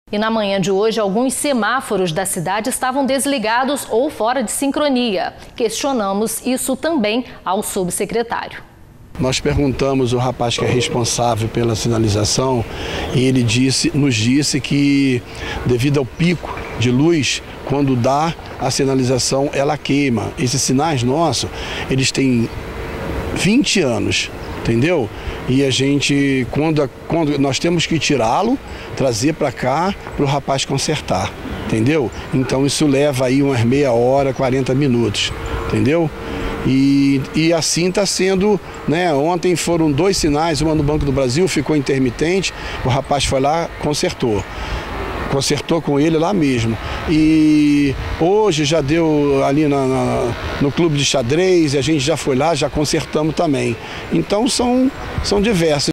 E na manhã de hoje, alguns semáforos da cidade estavam desligados ou fora de sincronia. Questionamos isso também ao subsecretário. Nós perguntamos ao rapaz que é responsável pela sinalização e ele nos disse que, devido ao pico de luz, quando dá a sinalização, ela queima. Esses sinais nossos, eles têm 20 anos, entendeu? E a gente, quando nós temos que tirá-lo, trazer para cá para o rapaz consertar, entendeu? Então isso leva aí umas meia hora, 40 minutos, entendeu? E assim está sendo, né? Ontem foram 2 sinais, uma no Banco do Brasil, ficou intermitente, o rapaz foi lá, consertou com ele lá mesmo. E hoje já deu ali no clube de xadrez, e a gente já foi lá, já consertamos também. Então são diversos.